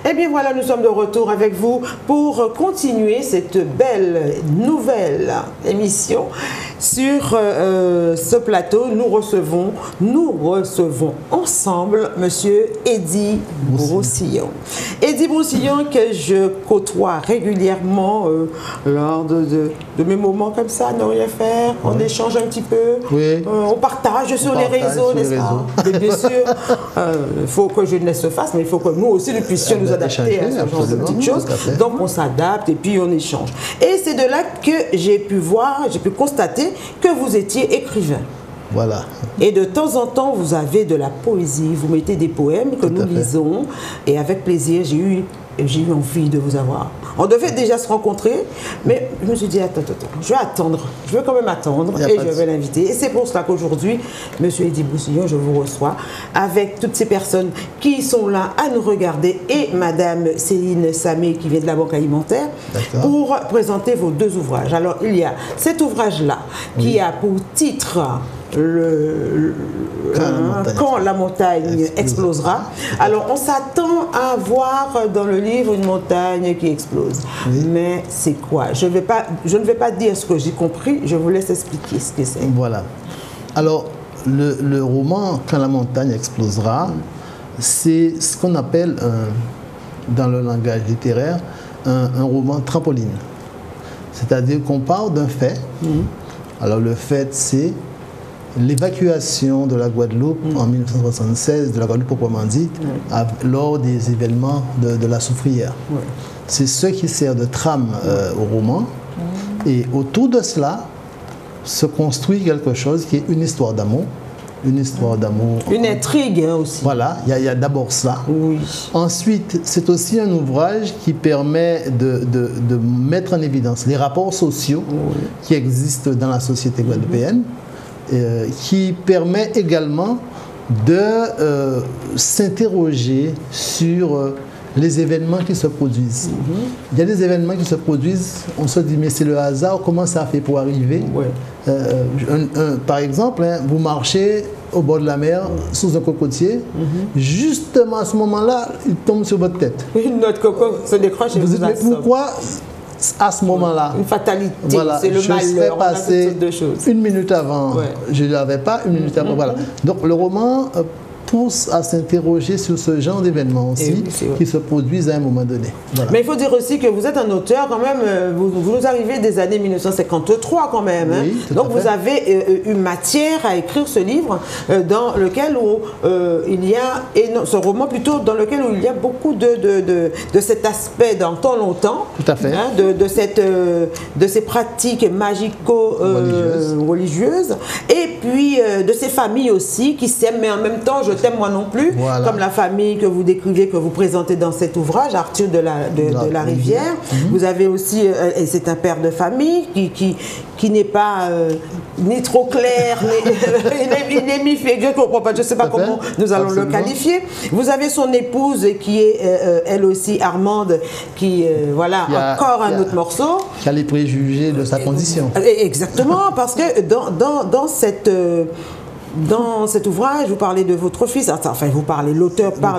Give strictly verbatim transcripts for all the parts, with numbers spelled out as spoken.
Eh bien voilà, nous sommes de retour avec vous pour continuer cette belle nouvelle émission. Sur euh, ce plateau, nous recevons, nous recevons ensemble Monsieur Eddy Broussillon. Eddy Broussillon que je côtoie régulièrement euh, lors de, de, de mes moments comme ça, ne rien faire, oui. On échange un petit peu, oui. euh, on partage on sur partage les réseaux, n'est-ce pas? Bien sûr, il euh, faut que jeunesse se fasse, mais il faut que nous aussi nous puissions nous adapter à ce genre de petites choses. Donc on s'adapte et puis on échange. Et c'est de là que j'ai pu voir, j'ai pu constater que vous étiez écrivain. Voilà. Et de temps en temps, vous avez de la poésie, vous mettez des poèmes que nous lisons. Et avec plaisir, j'ai eu, j'ai eu envie de vous avoir. On devait déjà se rencontrer, mais je me suis dit, attends, attends, je vais attendre. Je vais quand même attendre et je vais l'inviter. Et c'est pour cela qu'aujourd'hui, Monsieur Eddy Broussillon, je vous reçois avec toutes ces personnes qui sont là à nous regarder et Madame Céline Samé qui vient de la Banque Alimentaire pour présenter vos deux ouvrages. Alors, il y a cet ouvrage-là qui oui. a pour titre Le, le, quand, euh, la montagne, quand la montagne explosera. explosera. Alors, on s'attend à voir dans le livre une montagne qui explose. Oui. Mais c'est quoi? Je, vais pas, je ne vais pas dire ce que j'ai compris, je vous laisse expliquer ce que c'est. Voilà. Alors, le, le roman Quand la montagne explosera, c'est ce qu'on appelle, un, dans le langage littéraire, un, un roman trampoline. C'est-à-dire qu'on part d'un fait. Mmh. Alors, le fait, c'est l'évacuation de la Guadeloupe mmh. en mille neuf cent soixante-seize, de la Guadeloupe proprement dit, mmh. à, lors des événements de, de la Soufrière. Mmh. C'est ce qui sert de trame euh, au roman. Mmh. Et autour de cela se construit quelque chose qui est une histoire d'amour. Une histoire d'amour. Une intrigue hein, aussi. Voilà, il y a, y a d'abord ça. Oui. Ensuite, c'est aussi un ouvrage qui permet de, de, de mettre en évidence les rapports sociaux oui. qui existent dans la société guadeloupéenne. Mmh. Euh, qui permet également de euh, s'interroger sur euh, les événements qui se produisent. Mm-hmm. Il y a des événements qui se produisent, on se dit mais c'est le hasard, comment ça a fait pour arriver? Ouais. euh, un, un, Par exemple, hein, vous marchez au bord de la mer, mm-hmm. sous un cocotier, mm-hmm. justement à ce moment-là, il tombe sur votre tête. Une autre coco se décroche et vous dites mais pourquoi à ce moment-là, une fatalité, voilà, c'est le je malheur, passer de choses. Une minute avant, ouais. je ne l'avais pas, une minute après, mm-hmm. voilà. Donc le roman euh, pousse à s'interroger sur ce genre d'événements aussi oui, qui se produisent à un moment donné. Voilà. Mais il faut dire aussi que vous êtes un auteur quand même, vous, vous nous arrivez des années mille neuf cent cinquante-trois quand même. Hein. Oui, donc vous avez euh, eu matière à écrire ce livre euh, dans lequel où, euh, il y a, et non, ce roman plutôt dans lequel où il y a beaucoup de, de, de, de cet aspect dans tant longtemps, tout à fait. Hein, de, de, cette, euh, de ces pratiques magico-religieuses euh, et puis euh, de ces familles aussi qui s'aiment mais en même temps je t'aime moi non plus, voilà. Comme la famille que vous décrivez, que vous présentez dans cet ouvrage, Arthur de la, de, la, de la Rivière. Mmh. Vous avez aussi, euh, et c'est un père de famille qui, qui, qui n'est pas euh, ni trop clair, ni, ni mi-fait, je ne comprends pas, je ne sais pas comment nous allons Absolument. le qualifier. Vous avez son épouse qui est euh, elle aussi Armande, qui, euh, voilà, a, encore un autre morceau. Qui a les préjugés de sa condition. Exactement, parce que dans, dans, dans cette... Euh, Dans cet ouvrage, vous parlez de votre fils, enfin vous parlez, l'auteur parle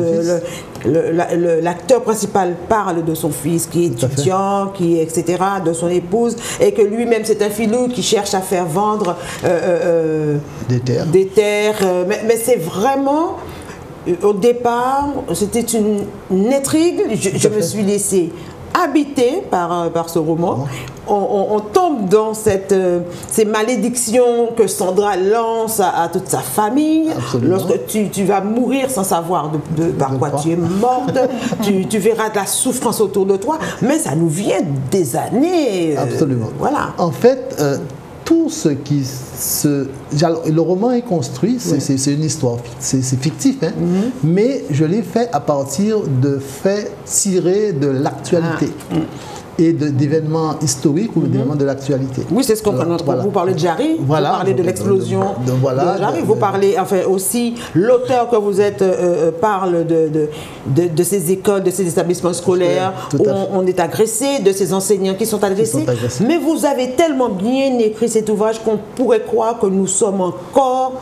de, l'acteur principal parle de son fils qui est étudiant, qui et cetera, de son épouse, et que lui-même c'est un filou qui cherche à faire vendre euh, euh, des terres. Des terres euh, mais mais c'est vraiment, au départ, c'était une, une intrigue, je, je me suis laissée habité par, par ce roman. On, on, on tombe dans cette, euh, ces malédictions que Sandra lance à, à toute sa famille. Absolument. Lorsque tu, tu vas mourir sans savoir de, de, par de quoi, quoi tu es morte, tu, tu verras de la souffrance autour de toi, mais ça nous vient des années. Euh, Absolument. Voilà. En fait, euh, tout ce qui se... Le roman est construit, c'est oui. une histoire, c'est fictif, hein, mm-hmm. mais je l'ai fait à partir de faits tirés de l'actualité. Ah. Mm. Et d'événements historiques ou mm-hmm. d'événements de l'actualité. Oui, c'est ce qu'on voilà. Vous parlez de Jarry, voilà. vous parlez de l'explosion de, de, de, voilà, de Jarry, de, vous parlez, enfin aussi, l'auteur que vous êtes euh, parle de, de, de, de ces écoles, de ces établissements scolaires où on, on est agressé, de ces enseignants qui sont agressés. Qui sont agressés. Mais vous avez tellement bien écrit cet ouvrage qu'on pourrait croire que nous sommes encore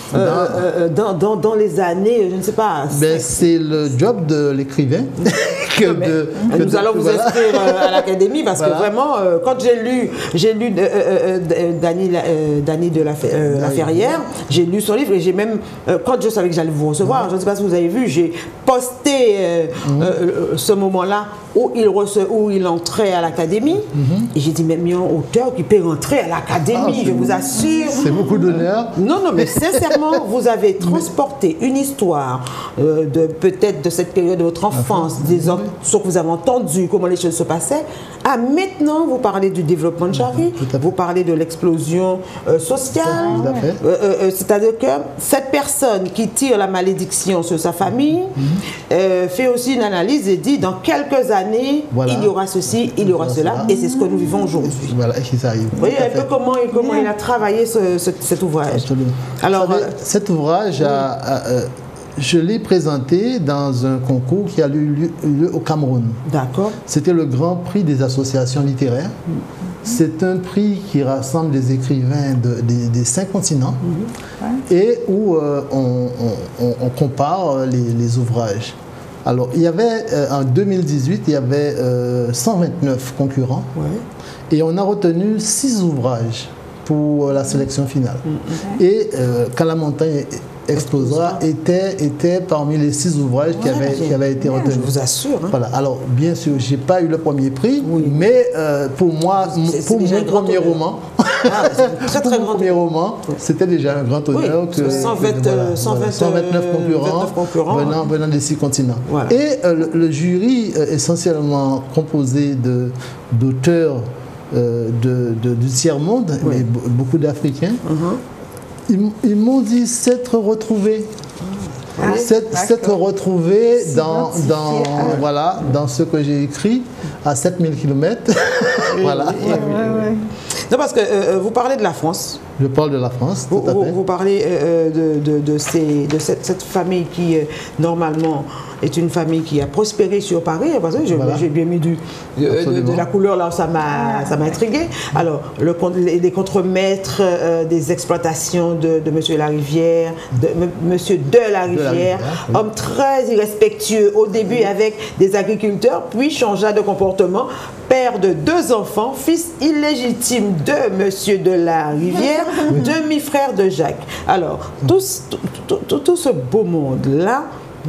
euh, euh, dans, dans, dans les années, je ne sais pas. Ben, c'est le job de l'écrivain. que de, que nous de, allons vous voilà. inscrire euh, à l'académie parce Voilà. que vraiment, euh, quand j'ai lu, j'ai lu euh, euh, euh, Dany euh, Dany de la, euh, la Ferrière, j'ai lu son livre et j'ai même, euh, quand je savais que j'allais vous recevoir, je ne sais pas si vous avez vu, j'ai posté euh, mm-hmm. euh, ce moment-là où il, rece, où il entrait à l'académie. Mm-hmm. Et j'ai dit, mais il y a un auteur qui peut rentrer à l'académie, ah, je vous assure. C'est beaucoup d'honneur. Non, non, mais sincèrement, vous avez transporté une histoire euh, de peut-être de cette période de votre enfance, des hommes, ce que vous avez entendu, comment les choses se passaient. Ah, maintenant, vous parlez du développement de Jarry, vous parlez de l'explosion euh, sociale. Euh, euh, C'est-à-dire que cette personne qui tire la malédiction sur sa famille mm-hmm. euh, fait aussi une analyse et dit, dans quelques années, voilà. il y aura ceci, il y aura cela, cela. Et c'est ce que nous vivons aujourd'hui. Voilà, et ça arrive. Vous voyez un peu comment, comment il a travaillé ce, ce, cet ouvrage. Absolument. Alors, savez, euh, cet ouvrage, oui. a, a, a, je l'ai présenté dans un concours qui a eu lieu, lieu au Cameroun. D'accord. C'était le Grand Prix des associations littéraires. Mm-hmm. C'est un prix qui rassemble des écrivains de, de, des cinq continents mm-hmm. et où euh, on, on, on compare les, les ouvrages. Alors, il y avait, euh, en deux mille dix-huit, il y avait euh, cent vingt-neuf concurrents ouais. et on a retenu six ouvrages pour la sélection finale. Mm-hmm. Et euh, Quand la montagne explosera était, était parmi les six ouvrages ouais, qui, avaient, qui avaient été retenus. Je vous assure. Hein. Voilà. Alors, bien sûr, je n'ai pas eu le premier prix, oui. mais euh, pour moi, c'est, pour c'est mon premier roman, ah, très, très grand premier roman, c'était déjà un grand honneur. Oui, que, cent vingt, que, voilà, cent vingt, cent vingt-neuf concurrents, concurrents venant, venant des six continents. Voilà. Et euh, le, le jury, euh, essentiellement composé de, d'auteurs euh, de, de, du tiers-monde, oui. mais beaucoup d'Africains, uh-huh. Ils, ils m'ont dit s'être retrouvés, ah, s'être retrouvés dans, dans, ah. voilà, dans ce que j'ai écrit à sept mille kilomètres. Oui, voilà. Oui, oui, oui. Non, parce que euh, vous parlez de la France. Je parle de la France. Vous, tout à vous, fait. vous parlez euh, de, de, de, ces, de cette, cette famille qui, euh, normalement, est une famille qui a prospéré sur Paris. Parce que j'ai voilà. bien mis du, de, de, de la couleur, là, ça m'a intrigué. Alors, le, les, les contremaîtres euh, des exploitations de, de M. Larivière, de M. de Larivière, oui. homme très irrespectueux au début avec des agriculteurs, puis changea de comportement. Père de deux enfants, fils illégitime de M. de Larivière, oui. demi-frère de Jacques. Alors, tout, tout, tout, tout ce beau monde-là,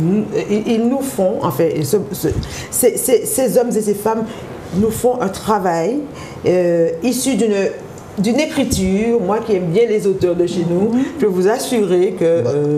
ils nous font, enfin, ce, ce, ces, ces, ces hommes et ces femmes nous font un travail euh, issu d'une d'une écriture. Moi qui aime bien les auteurs de chez nous, je peux vous assurer que... Euh,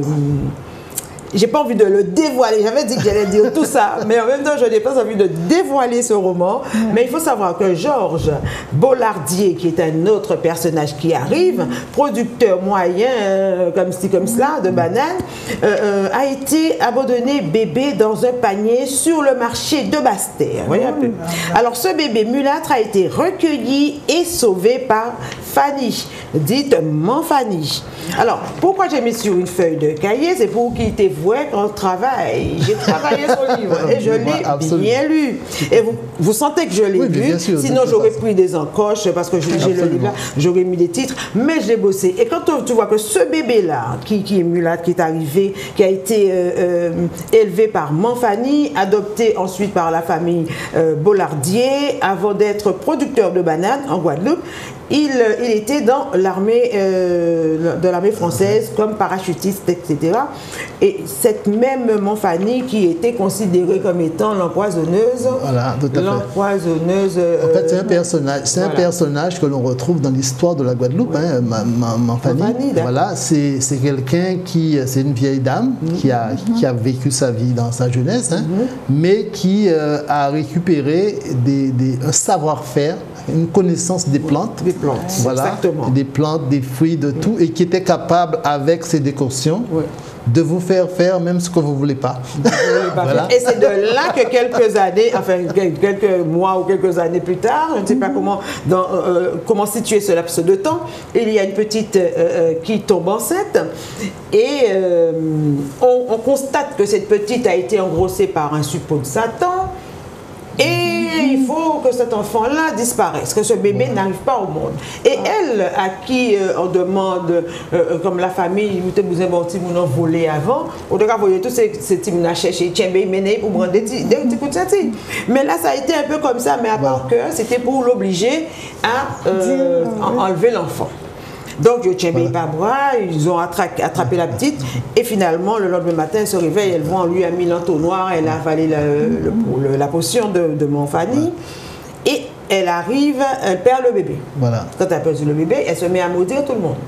j'ai pas envie de le dévoiler, j'avais dit que j'allais dire tout ça, mais en même temps, je n'ai pas envie de dévoiler ce roman. Mais il faut savoir que Georges Bollardier, qui est un autre personnage qui arrive, producteur moyen, euh, comme ci, comme cela, de bananes, euh, euh, a été abandonné bébé dans un panier sur le marché de Basse-Terre. Voyez un peu. Alors, ce bébé mulâtre a été recueilli et sauvé par Fanny, dite Manfanny. Alors, pourquoi j'ai mis sur une feuille de cahier? C'est pour qu'il était vrai qu'on travaille. J'ai travaillé sur le livre et je l'ai bien lu. Et vous, vous sentez que je l'ai oui, lu, sûr, sinon j'aurais pris des encoches parce que j'ai le livre là, j'aurais mis des titres, mais je l'ai bossé. Et quand tu vois que ce bébé-là, qui, qui est mulâtre, qui est arrivé, qui a été euh, euh, élevé par Manfanny, adopté ensuite par la famille euh, Bollardier, avant d'être producteur de bananes en Guadeloupe, Il, il était dans l'armée euh, de l'armée française comme parachutiste, et cetera. Et cette même Manfanny qui était considérée comme étant l'empoisonneuse. Voilà, tout à fait. L'empoisonneuse. Euh, en fait, c'est un personnage, c'est voilà. un personnage que l'on retrouve dans l'histoire de la Guadeloupe, oui. hein, Manfanny. Manfanny voilà, c'est quelqu'un qui, c'est une vieille dame mm-hmm. qui, a, mm-hmm. qui a vécu sa vie dans sa jeunesse, hein, mm-hmm. mais qui euh, a récupéré des, des, un savoir-faire, une connaissance des plantes. Des plantes, voilà, exactement. Des plantes, des fruits, de tout, et qui était capable, avec ses décoctions, oui. de vous faire faire même ce que vous ne voulez pas. Voilà. Et c'est de là que quelques années, enfin quelques mois ou quelques années plus tard, je ne sais pas comment, dans, euh, comment situer ce laps de temps, il y a une petite euh, qui tombe enceinte et euh, on, on constate que cette petite a été engrossée par un suppôt de Satan. Et il faut que cet enfant-là disparaisse, que ce bébé ouais. n'arrive pas au monde. Et ouais. elle, à qui euh, on demande, euh, comme la famille, vous avez besoin d'un petit moulin volé avant, on doit envoyer tous ces petits moulins chercher, tiens, mais pour prendre des petits coups de sortie. Mais là, ça a été un peu comme ça, mais à part voilà. que c'était pour l'obliger à euh, enlever l'enfant. Donc, je tiens voilà. pas bras, ils ont attrapé, attrapé la petite, et finalement, le lendemain matin, elle se réveille, elle voit, on lui a mis l'entonnoir, elle a avalé la, le, le, la potion de, de mon Fanny, voilà. et elle arrive, elle perd le bébé. Voilà. Quand elle perd le bébé, elle se met à maudire tout le monde.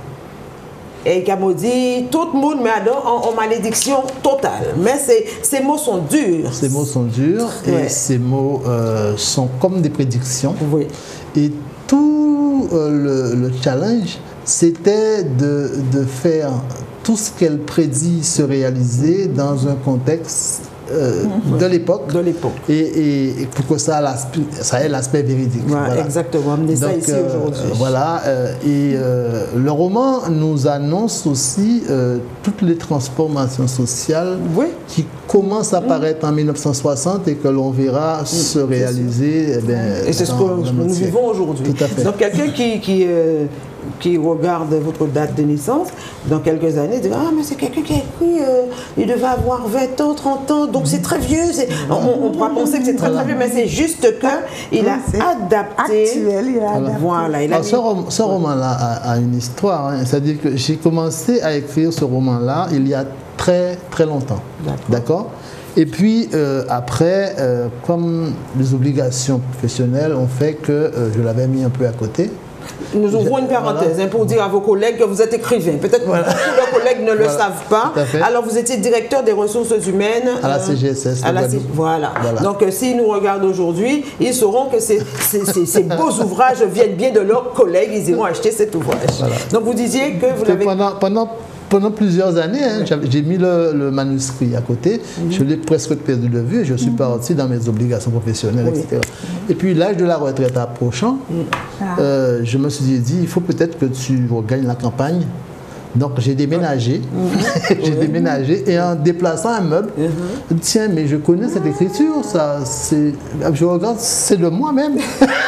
Et elle maudit tout le monde, mais en, en malédiction totale. Mais ces, ces mots sont durs. Ces mots sont durs, ouais. et ces mots euh, sont comme des prédictions. Oui. Et tout euh, le, le challenge, c'était de, de faire tout ce qu'elle prédit se réaliser dans un contexte euh, mmh. de l'époque. De l'époque. Et, et, et pour que ça, ça ait l'aspect véridique. Ouais, voilà. Exactement. Amener ça ici euh, aujourd'hui. Euh, voilà. Euh, et euh, le roman nous annonce aussi euh, toutes les transformations sociales oui. qui commencent à apparaître mmh. en mille neuf cent soixante et que l'on verra mmh. se réaliser. Eh bien, et c'est ce que nous vivons aujourd'hui. Tout à fait. Donc quelqu'un qui... qui euh, qui regarde votre date de naissance, dans quelques années, dit « Ah, mais c'est quelqu'un qui a écrit, euh, il devait avoir vingt ans, trente ans, donc c'est très vieux. » On, on pourra penser que c'est très, voilà. très vieux, mais c'est juste qu'il a adapté. Actuel, il a voilà. adapté. Voilà, il a Alors, mis... Ce, rom ce roman-là a, a une histoire. Hein. C'est-à-dire que j'ai commencé à écrire ce roman-là il y a très, très longtemps. D'accord. Et puis, euh, après, euh, comme les obligations professionnelles ont fait que euh, je l'avais mis un peu à côté. Nous ouvrons une parenthèse voilà. hein, pour dire à vos collègues que vous êtes écrivain. Peut-être voilà. que tous vos collègues ne le voilà. savent pas. Alors, vous étiez directeur des ressources humaines. À la C G S S. À la C... voilà. voilà. Donc, euh, s'ils nous regardent aujourd'hui, ils sauront que ces, ces, ces, ces beaux ouvrages viennent bien de leurs collègues. Ils iront acheter cet ouvrage. Voilà. Donc, vous disiez que vous l'avez... Pendant, pendant, pendant plusieurs années, hein, j'ai mis le, le manuscrit à côté. Mm-hmm. Je l'ai presque perdu de vue. Je suis mm-hmm. parti dans mes obligations professionnelles, oui. et cetera. Mm-hmm. Et puis, l'âge de la retraite approchant, mm-hmm. euh, je me suis dit, il faut peut-être que tu regagnes la campagne. Donc, j'ai déménagé. Mm-hmm. j'ai oui. déménagé. Et en déplaçant un meuble, mm-hmm. tiens, mais je connais cette écriture. Ça, je regarde, c'est de moi-même.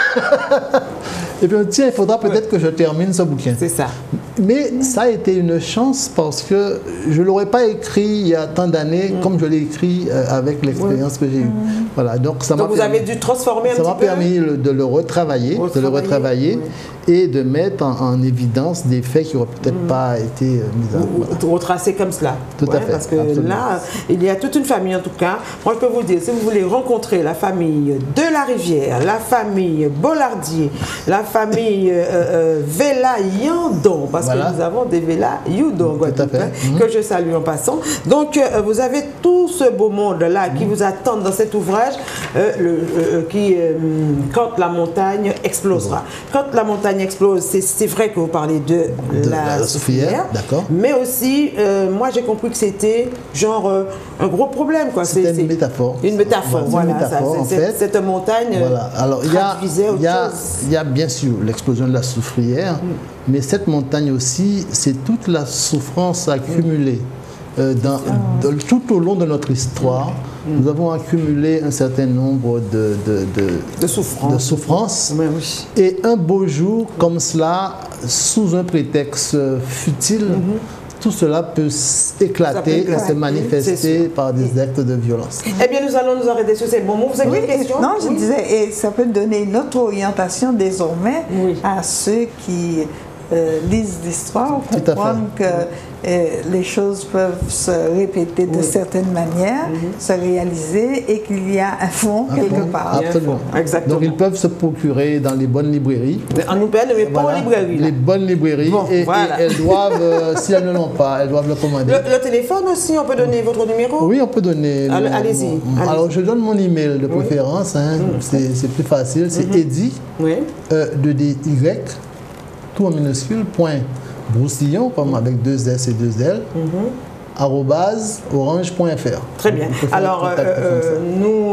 Et puis, tiens, il faudra peut-être ouais. que je termine ce bouquin. C'est ça. Mais mmh. ça a été une chance parce que je ne l'aurais pas écrit il y a tant d'années mmh. comme je l'ai écrit euh, avec l'expérience ouais. que j'ai eue. Mmh. Voilà, donc ça donc vous permis, avez dû transformer un ça petit peu. Ça m'a permis le, de le retravailler, de le retravailler oui. et de mettre en, en évidence des faits qui n'auraient peut-être mmh. pas été euh, mis en voilà. retracés comme cela. Tout ouais, à fait. Parce que absolument. Là, il y a toute une famille en tout cas. Moi, je peux vous dire, si vous voulez rencontrer la famille de la Rivière, la famille Bollardier, la famille euh, euh, Vela-Yandon, parce voilà. que nous avons des Vela Youdon, Guadeloupe, hein, mmh. que je salue en passant. Donc, euh, vous avez tout ce beau monde-là mmh. qui vous attend dans cet ouvrage, euh, le, euh, qui, euh, quand la montagne explosera. Mmh. Quand la montagne explose, c'est vrai que vous parlez de, de la, la soufrière, d'accord. Mais aussi, euh, moi j'ai compris que c'était genre euh, un gros problème. C'était une métaphore. Une métaphore, voilà. Une métaphore, ça, en fait. Cette montagne voilà. Alors, il y a, il y, a, il y a bien sûr l'explosion de la soufrière, mmh. mais cette montagne aussi, c'est toute la souffrance accumulée. Euh, dans, dans, tout au long de notre histoire, mmh. nous avons accumulé un certain nombre de, de, de, de souffrances. De souffrance. Oui, oui. Et un beau jour, comme cela, sous un prétexte futile, mmh. tout cela peut éclater et se manifester par des actes de violence. Eh bien, nous allons nous arrêter sur ces bons mots. Vous avez oui, une question? Non, je oui. disais, et ça peut donner une autre orientation désormais oui. à ceux qui euh, lisent l'histoire, comprendre que euh, les choses peuvent se répéter de oui. certaines manières, mm-hmm. se réaliser et qu'il y a un fond un quelque fond, part. Absolument. Exactement. Donc ils peuvent se procurer dans les bonnes librairies. En nous mais voilà, pas en librairie. Les bonnes librairies. Bon, et, voilà. et elles doivent, euh, si elles ne l'ont pas, elles doivent le commander. Le, le téléphone aussi, on peut donner votre numéro? Oui, on peut donner. Allez-y. Allez Alors je donne mon email de préférence, oui. hein, mm-hmm. c'est plus facile, c'est mm-hmm. Eddy, oui. euh, de D Y, tout en minuscule, point. Broussillon, comme avec deux S et deux L, mm-hmm. arobase orange point F R. Très bien. Alors, euh, euh, nous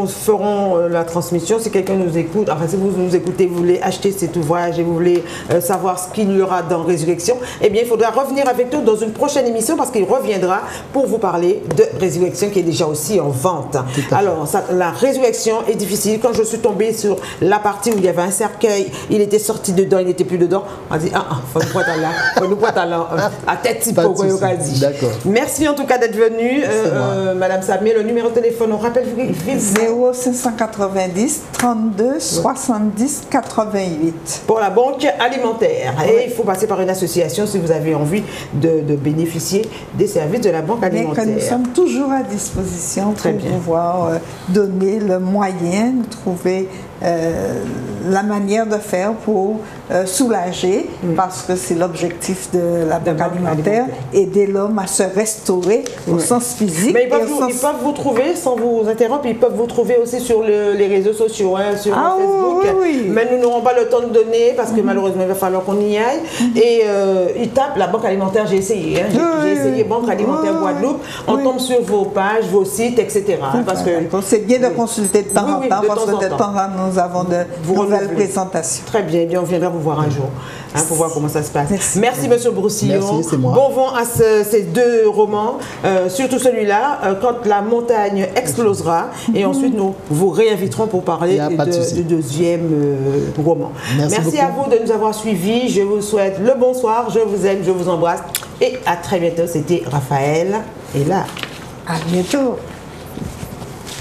nous ferons euh, la transmission. Si quelqu'un nous écoute, enfin si vous nous écoutez, vous voulez acheter cet ouvrage et vous voulez euh, savoir ce qu'il y aura dans Résurrection, eh bien il faudra revenir avec nous dans une prochaine émission parce qu'il reviendra pour vous parler de Résurrection qui est déjà aussi en vente. Alors ça, la Résurrection est difficile. Quand je suis tombée sur la partie où il y avait un cercueil, il était sorti dedans, il n'était plus dedans, on a dit ah ah, faut nous prendre là, faut nous prendre là, à tête type au dit. D'accord. Merci en tout cas d'être venue, euh, euh, Madame Samé. Le numéro de téléphone, on rappelle zéro cinq cent quatre-vingt-dix trente-deux soixante-dix quatre-vingt-huit. Pour la banque alimentaire. Et ouais. il faut passer par une association si vous avez envie de, de bénéficier des services de la banque alimentaire. Mais que nous sommes toujours à disposition Très pour bien. pouvoir euh, donner le moyen de trouver euh, la manière de faire pour euh, soulager, mm. parce que c'est l'objectif de la banque alimentaire, aider l'homme à se restaurer au ouais. sens physique. Mais ils peuvent, vous, sens... ils peuvent vous trouver, sans vous interrompre, ils peuvent vous trouver aussi sur le, les réseaux sociaux, hein, sur ah, Facebook. Oui, oui. Mais nous n'aurons pas le temps de donner parce que mm-hmm. malheureusement il va falloir qu'on y aille. Mm-hmm. Et euh, ils tapent la banque alimentaire, j'ai essayé, hein, j'ai oui, essayé oui. banque alimentaire oui, Guadeloupe, on oui. tombe sur vos pages, vos sites, et cetera. Hein, parce que c'est bien de consulter de temps oui, en temps oui, parce que de temps en temps nous avons de vous nouvelles présentations. Très bien, bien, on viendra vous voir un jour hein, pour voir comment ça se passe. Merci, Merci Monsieur Broussillon. Merci, c'est moi. Bon vent à ce, ces deux romans, euh, surtout celui-là, euh, Quand la montagne explosera. Mm-hmm. Et ensuite, nous vous réinviterons pour parler de, du deuxième euh, roman. Merci, Merci à vous de nous avoir suivis. Je vous souhaite le bonsoir. Je vous aime, je vous embrasse. Et à très bientôt. C'était Raphaël et là. À bientôt.